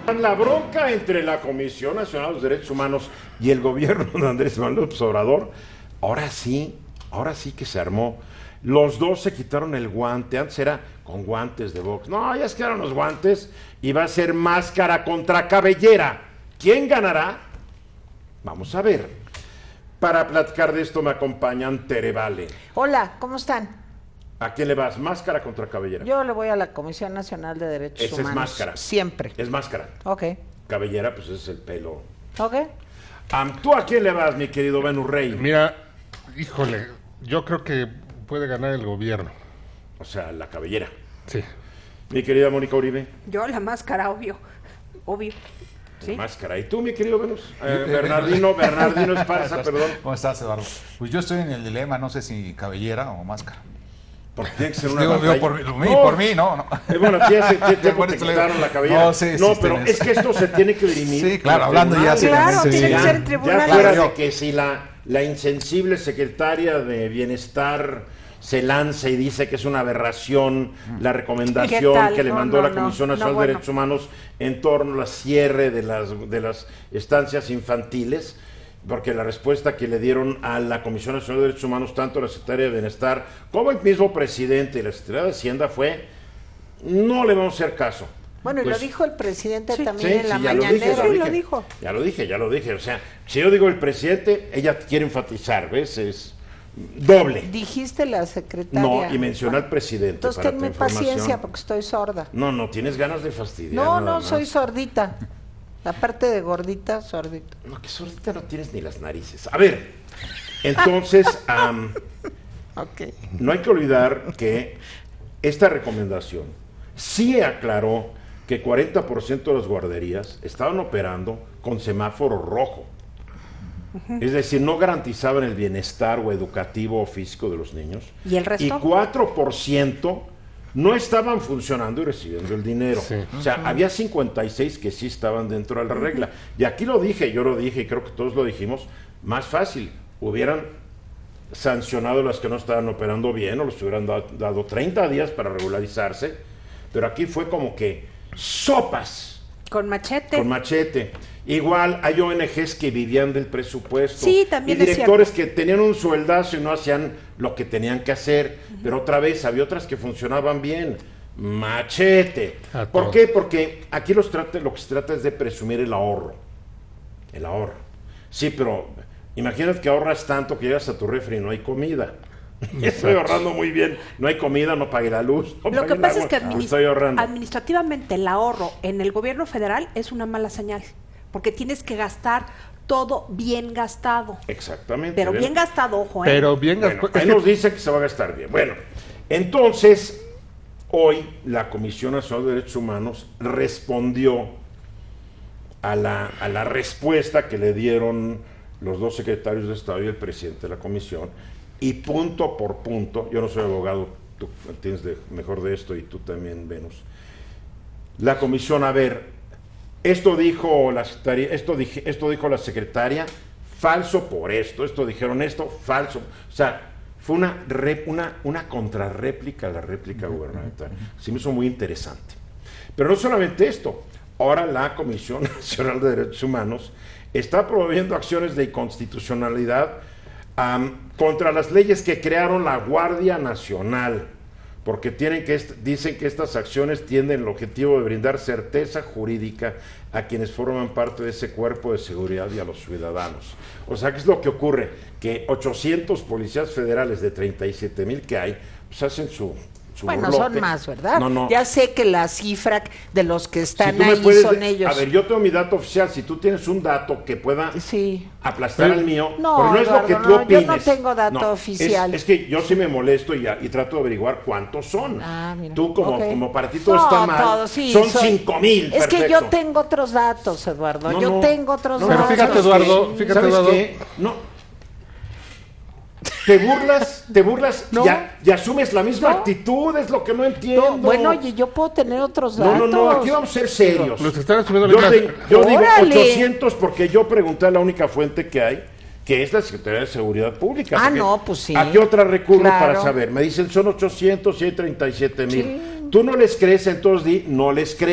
La bronca entre la Comisión Nacional de los Derechos Humanos y el gobierno de Andrés Manuel López Obrador, ahora sí que se armó. Los dos se quitaron el guante, antes era con guantes de box. No, ya se quedaron los guantes y va a ser máscara contra cabellera. ¿Quién ganará? Vamos a ver. Para platicar de esto me acompañan Tere Vale. Hola, ¿cómo están? ¿A quién le vas? ¿Máscara contra cabellera? Yo le voy a la Comisión Nacional de Derechos Humanos. Esa es máscara. Siempre. Es máscara. Ok. Cabellera, pues es el pelo. Ok. ¿Tú a quién le vas, mi querido Venus Rey? Mira, híjole, yo creo que puede ganar el gobierno. O sea, la cabellera. Sí. Mi querida Mónica Uribe. Yo la máscara, obvio. ¿Sí? Máscara. ¿Y tú, mi querido Venus? Bernardino Esparza, perdón. ¿Cómo estás, Eduardo? Pues yo estoy en el dilema, no sé si cabellera o máscara. Porque tiene que ser una Digo, por mí, no. Bueno, te quitaron la cabellera. No, sí, pero es que esto se tiene que dirimir. Sí, claro, hablando ya. Claro, tiene que ser en tribunal. Ya fuera de que si la insensible secretaria de Bienestar se lanza y dice que es una aberración la recomendación que le mandó la Comisión Nacional de Derechos Humanos en torno al cierre de las estancias infantiles, porque la respuesta que le dieron a la Comisión Nacional de Derechos Humanos, tanto la Secretaría de Bienestar como el mismo presidente y la Secretaría de Hacienda, fue: no le vamos a hacer caso. Bueno, y Pues, lo dijo el presidente también sí, en la ya mañanera. lo dijo. Ya lo dije. O sea, si yo digo el presidente, ella quiere enfatizar, ¿ves? Es doble. Dijiste la secretaria. No, y mencionó al presidente. Entonces tenme paciencia porque estoy sorda. No, tienes ganas de fastidiar. No, soy sordita. Aparte de gordita, sordita. No, que sordita no tienes ni las narices. A ver, entonces, Okay. No hay que olvidar que esta recomendación sí aclaró que 40% de las guarderías estaban operando con semáforo rojo. Es decir, no garantizaban el bienestar o educativo o físico de los niños. ¿Y el resto? Y 4% no estaban funcionando y recibiendo el dinero. Sí. O sea, había 56 que sí estaban dentro de la regla. Y aquí yo lo dije y creo que todos lo dijimos, más fácil, hubieran sancionado las que no estaban operando bien o les hubieran dado 30 días para regularizarse, pero aquí fue como que sopas. Con machete. Igual hay ONGs que vivían del presupuesto. Sí, también y es directores que tenían un sueldazo y no hacían lo que tenían que hacer. Pero otra vez, había otras que funcionaban bien. Machete. ¿Por qué? Porque aquí lo que se trata es de presumir el ahorro. El ahorro. Sí, pero imagínate que ahorras tanto que llegas a tu refri y no hay comida. Estoy ahorrando muy bien. No hay comida, no pagué la luz. Lo que pasa es que estoy ahorrando. administrativamente el ahorro en el gobierno federal es una mala señal, porque tienes que gastar todo bien gastado. Exactamente. Pero bien gastado, ojo, Pero bien gastado. Él nos dice que se va a gastar bien. Bueno, entonces, hoy la Comisión Nacional de Derechos Humanos respondió a la respuesta que le dieron los dos secretarios de Estado y el presidente de la Comisión, y punto por punto, yo no soy abogado, tú entiendes mejor de esto y tú también, Venus. La Comisión, a ver, esto dijo la secretaria, falso por esto dijeron esto, falso. O sea, fue una contrarréplica a la réplica gubernamental. Sí me hizo muy interesante. Pero no solamente esto, ahora la Comisión Nacional de Derechos Humanos está promoviendo acciones de inconstitucionalidad contra las leyes que crearon la Guardia Nacional, porque dicen que estas acciones tienen el objetivo de brindar certeza jurídica a quienes forman parte de ese cuerpo de seguridad y a los ciudadanos. O sea, ¿qué es lo que ocurre? Que 800 policías federales de 37,000 que hay, pues hacen su Bueno, burlote. son más, ¿verdad? No. Ya sé que la cifra de los que están Si tú me ahí puedes son ellos. A ver, yo tengo mi dato oficial. Si tú tienes un dato que pueda aplastar al mío, No, pero no es Eduardo, lo que tú no, opines. yo no tengo dato oficial. Es que yo sí me molesto y trato de averiguar cuántos son. Mira. Tú, Okay. como para ti todo está mal, son 5,000. Es que perfecto. yo tengo otros datos, Eduardo. Tengo otros datos. Pero fíjate, Eduardo, ¿Sabes qué? No. Te burlas No. y asumes la misma actitud, es lo que no entiendo. No, bueno, oye, yo puedo tener otros datos. No, aquí vamos a ser serios. Los están asumiendo yo digo ¡Órale! 800 porque yo pregunté a la única fuente que hay, que es la Secretaría de Seguridad Pública. Pues sí. ¿A qué otra recurro Claro. para saber? Me dicen son 800 y hay 37,000. Sí. Tú no les crees, entonces no les creo.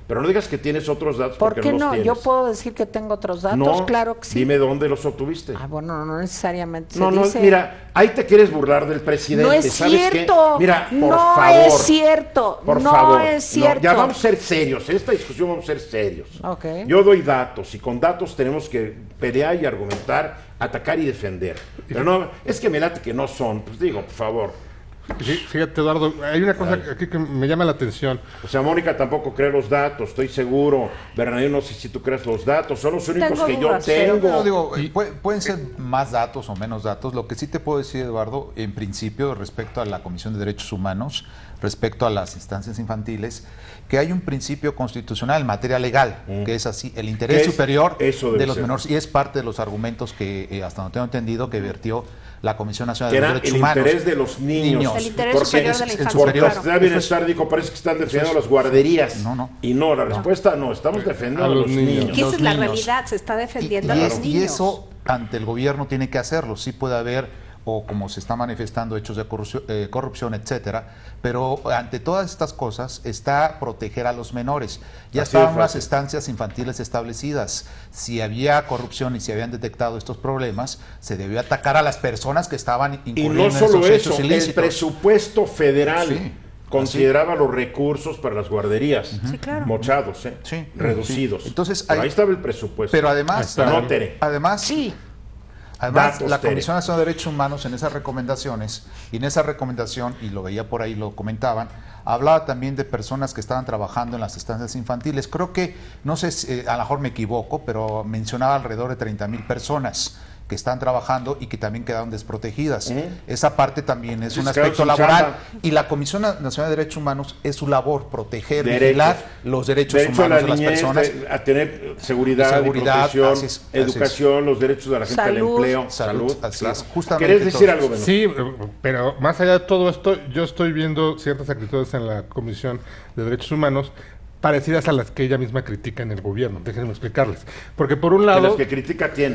Pero no digas que tienes otros datos ¿Por porque qué no los no? tienes. Yo puedo decir que tengo otros datos, No, claro que sí. Dime dónde los obtuviste. Ah, bueno, no necesariamente No, se no, dice. mira, ahí te quieres burlar del presidente. No es ¿Sabes cierto. qué? Mira, por no favor. es cierto. Por no favor. es cierto. Ya vamos a ser serios. En esta discusión vamos a ser serios. Ok. Yo doy datos y con datos tenemos que pelear y argumentar, atacar y defender. Pero no, es que me late que no son. Pues digo, por favor. Fíjate, Eduardo, hay una cosa aquí que me llama la atención. O sea, Mónica tampoco cree los datos, estoy seguro. Bernardino, no sé si tú crees los datos. Son los únicos Tengo que dudas, yo tengo. Pero digo, pueden ser más datos o menos datos. Lo que sí te puedo decir, Eduardo, en principio, respecto a la Comisión de Derechos Humanos, respecto a las instancias infantiles, que hay un principio constitucional en materia legal, que es así, el interés superior de los menores, y es parte de los argumentos que, hasta donde tengo entendido, que vertió la Comisión Nacional Que de era Derechos el Humanos. interés de los niños. El interés Porque superior de la es el infancia, Porque la superior. claro. Sociedad de Bienestar dijo, parece que están defendiendo las guarderías. No. Y no, la respuesta no, estamos defendiendo a los niños. Que esa es la niños. realidad, se está defendiendo a Y los niños. eso ante el gobierno tiene que hacerlo. Sí puede haber, o como se está manifestando, hechos de corrupción, etcétera, pero ante todas estas cosas está proteger a los menores. Ya Así de estaban las fácil. estancias infantiles establecidas. Si había corrupción y si habían detectado estos problemas, se debió atacar a las personas que estaban Y incurriendo no en solo esos hechos eso, el ilícitos. presupuesto federal Sí, consideraba los recursos para las guarderías. Sí, claro. Mochados, Sí, reducidos. sí. Entonces, Pero hay- ahí estaba el presupuesto. Pero además, No, Tere. además, Sí. Además, Datos, la Tere. Comisión Nacional de Derechos Humanos en esas recomendaciones, y en esa recomendación, y lo veía por ahí, lo comentaban, hablaba también de personas que estaban trabajando en las estancias infantiles. Creo que, no sé, a lo mejor me equivoco, pero mencionaba alrededor de 30,000 personas que están trabajando y que también quedaron desprotegidas. Esa parte también es Sí, un se quedaron aspecto sin laboral. chamba. Y la Comisión Nacional de Derechos Humanos es su labor, proteger, Derechos. vigilar los derechos Derecho a humanos la de las niñez, personas. a tener seguridad, Seguridad, y protección, así es. educación, los derechos de la gente Salud. al empleo, Salud, así claro. es, justamente ¿Querés decir todo. algo, Beno? Sí, pero más allá de todo esto, yo estoy viendo ciertas actitudes en la Comisión de Derechos Humanos parecidas a las que ella misma critica en el gobierno. Déjenme explicarles. Porque por un Que lado, las que critica quién.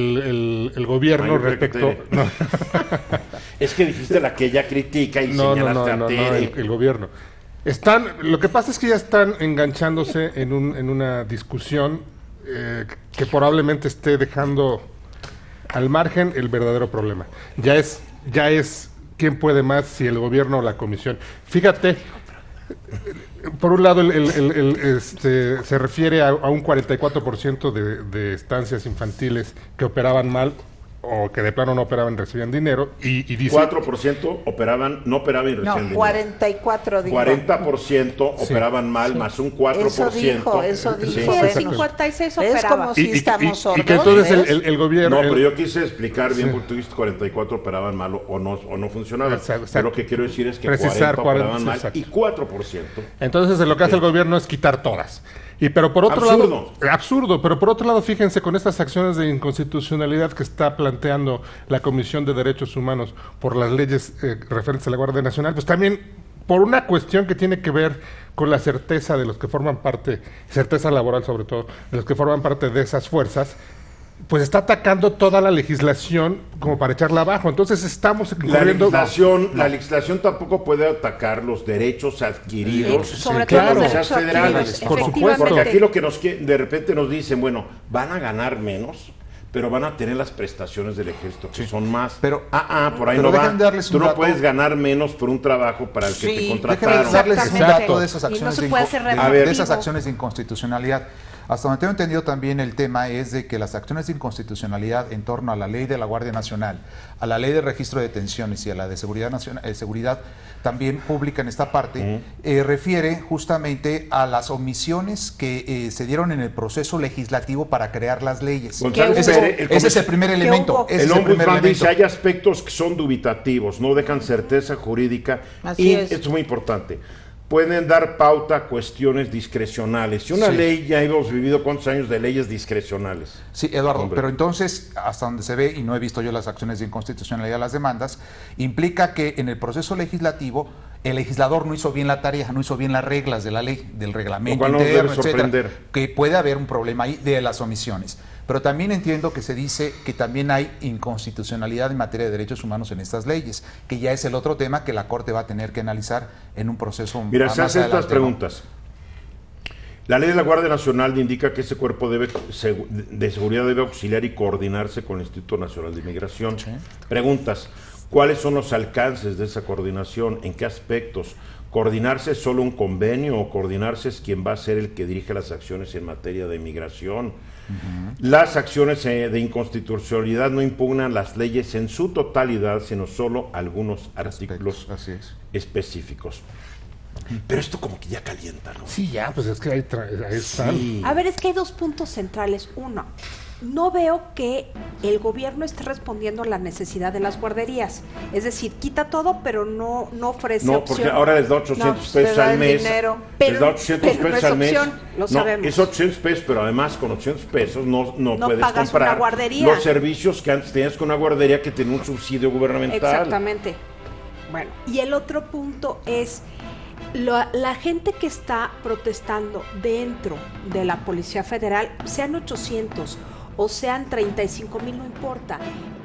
el gobierno Ay, yo creo que respecto... Tere. No, Es que dijiste la que ella critica y no, señalaste a Tere. el gobierno. Lo que pasa es que ya están enganchándose en una discusión que probablemente esté dejando al margen el verdadero problema. Ya es quién puede más, si el gobierno o la comisión. Fíjate, por un lado se refiere a un 44% de estancias infantiles que operaban mal o que de plano no operaban, recibían dinero, y dice... 4% no operaban y recibían No, dinero. 44 dijo. 40% operaban mal, más un 4%. Eso dijo, eso Sí. dijo. Sí, el Bueno. 56 Es operaba. como si estamos sordos. y que entonces ¿ves? el gobierno... No, pero yo quise explicar bien porque tú dijiste 44 operaban mal o no funcionaban. Exacto. Pero lo que quiero decir es que Precisar 40 operaban 40, mal exacto. y 4%. Entonces lo que hace el gobierno es quitar todas. Pero por otro Absurdo. lado, absurdo, pero por otro lado, fíjense, con estas acciones de inconstitucionalidad que está planteando la Comisión de Derechos Humanos por las leyes referentes a la Guardia Nacional, pues también por una cuestión que tiene que ver con la certeza de los que forman parte, certeza laboral sobre todo, de los que forman parte de esas fuerzas, pues está atacando toda la legislación como para echarla abajo. Entonces estamos incurriendo... La legislación tampoco puede atacar los derechos adquiridos Sobre todo los por derechos las federales. adquiridos, Por efectivamente. supuesto. Porque aquí lo que de repente nos dicen, bueno, van a ganar menos, pero van a tener las prestaciones del ejército, que son más. Pero- por ahí pero no va. déjenme darles Tú un no dato. puedes ganar menos por un trabajo para el que te Déjenme contrataron. darles un Exactamente. dato de esas Y no acciones, se puede hacer de retroactivo. esas acciones de inconstitucionalidad. Hasta donde tengo entendido también el tema es de que las acciones de inconstitucionalidad en torno a la ley de la Guardia Nacional, a la ley de registro de detenciones y a la de seguridad nacional, seguridad también pública en esta parte, refiere justamente a las omisiones que se dieron en el proceso legislativo para crear las leyes. González ¿Qué hubo? Pérez, Ese es el primer elemento. hubo? ese El es el primer ombudsman elemento. dice, hay aspectos que son dubitativos, no dejan certeza jurídica Así y es. esto es muy importante. Pueden dar pauta a cuestiones discrecionales. Si una Sí. ley, ya hemos vivido cuántos años de leyes discrecionales. Sí, Eduardo, Hombre. pero entonces, hasta donde se ve, y no he visto yo las acciones de inconstitucionalidad de las demandas, implica que en el proceso legislativo el legislador no hizo bien la tarea, no hizo bien las reglas de la ley, del reglamento Lo cual nos interno, debe sorprender. etcétera, que puede haber un problema ahí de las omisiones. Pero también entiendo que se dice que también hay inconstitucionalidad en materia de derechos humanos en estas leyes, que ya es el otro tema que la Corte va a tener que analizar en un proceso Mira, más se hacen estas adelante, ¿no? preguntas. La ley de la Guardia Nacional indica que ese cuerpo de seguridad debe auxiliar y coordinarse con el Instituto Nacional de Migración. Sí. Preguntas, ¿cuáles son los alcances de esa coordinación? ¿En qué aspectos? ¿Coordinarse es solo un convenio o coordinarse es quien va a ser el que dirige las acciones en materia de migración? Las acciones de inconstitucionalidad no impugnan las leyes en su totalidad, sino solo algunos artículos Así es. específicos. Pero esto como que ya calienta, ¿no? Sí, ya, pues es que ahí están. Sí. A ver, es que hay dos puntos centrales. Uno, no veo que el gobierno esté respondiendo a la necesidad de las guarderías. Es decir, quita todo, pero no ofrece No, opción. porque ahora les da 800 No, pesos te da al el mes. dinero. Les da 800 pero no pesos es al mes. opción, lo No, sabemos. es 800 pesos, pero además con 800 pesos no puedes pagas comprar una guardería. los servicios que antes tenías con una guardería que tenía un subsidio gubernamental. Exactamente. Bueno, y el otro punto es la gente que está protestando dentro de la Policía Federal, sean 800 o sean 35,000, no importa.